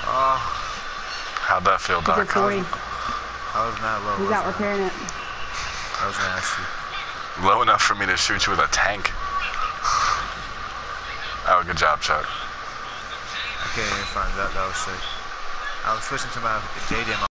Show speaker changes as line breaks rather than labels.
Oh,
How'd that feel,
He's
Doc?
at 40.
I was mad low.
He's out repairing it.
That was nasty.
Low enough for me to shoot you with a tank. Oh, good job, Chuck.
I can't even find that. That was sick. I was switching to my JDM.